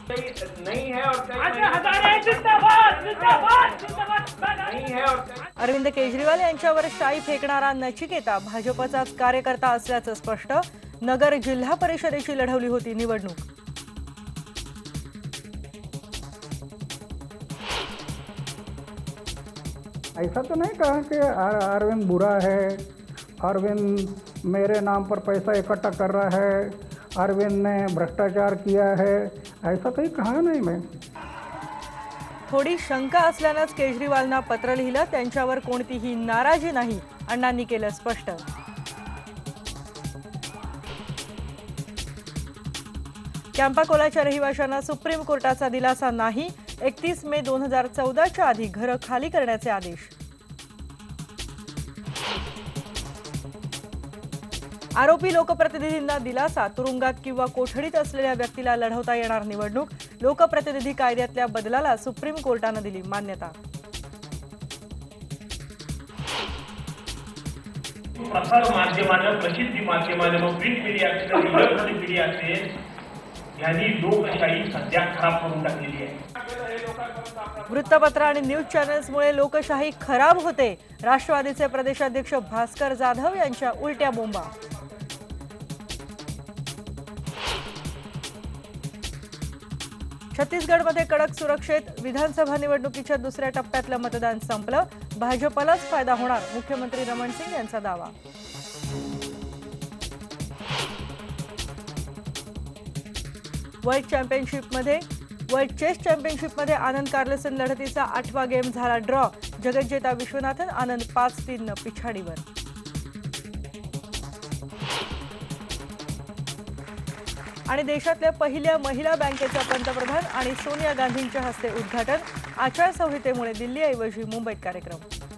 नहीं है और जिंदाबाद जिंदाबाद जिंदाबाद नहीं है और अरविंद केजरीवाल यांच्यावर शाई फेकणारा नचिकेता भाजपचाच कार्यकर्ता असल्याचं स्पष्ट। नगर जिल्हा परिषदेची लढवली होती निवडणूक। ऐसा तो नहीं कहा कि अरविंद बुरा है, अरविंद मेरे नाम पर पैसा इकट्ठा कर रहा है, अरविंद ने भ्रष्टाचार किया है, ऐसा कहीं कहा नहीं मैं। थोडी शंका असल्यानंच केजरीवालना पत्र लिहिलं, त्यांच्यावर कोणतीही नाराजी नाही, अण्णांनी केलं स्पष्ट। कॅम्पा कोलाच्या रहिवाशांना सुप्रीम कोर्टाचा दिलासा नाही। 31 मे 2014च्या आधी घरं खाली करण्याचे आदेश। आरोपी लोकप्रतिनिधींना दिलासा, तुरुंगात किंवा कोठडीत असलेल्या व्यक्तीला लढवता येणार निवडणूक। लोकप्रतिनिधी कायद्यातल्या बदलाला सुप्रीम कोर्टाने दिली मान्यता। प्रसार माध्यमांना, प्रसिद्धी माध्यमांना, प्रिंट मीडिया असेल, इलेक्ट्रॉनिक मीडिया असेल, यांनी लोकशाही सध्या खराब करून टाकलेली आहे। वृत्तपत्र आणि न्यूज चॅनल्समुळे लोकशाही खराब होते। राष्ट्रवादीचे प्रदेशाध्यक्ष भास्कर जाधव यांच्या उलट्या बोंबा। छत्तीसगडमध्ये कडक सुरक्षेत विधानसभा निवडणुकीच्या दुसऱ्या टप्प्यातलं मतदान संपलं। भाजपलाच फायदा होणार, मुख्यमंत्री रमण सिंग यांचा दावा। वर्ल्ड चेस चॅम्पियनशिपमध्ये आनंद कार्लसन लढतीचा 8वा गेम झाला ड्रॉ। जगज्जेता विश्वनाथन आनंद 5-3 न पिछाडीवर। आणि देशातल्या पहिल्या महिला बँकेच्या पंतप्रधान आणि सोनिया गांधींच्या हस्ते उद्घाटन। आचारसंहितेमुळे दिल्लीऐवजी मुंबईत कार्यक्रम।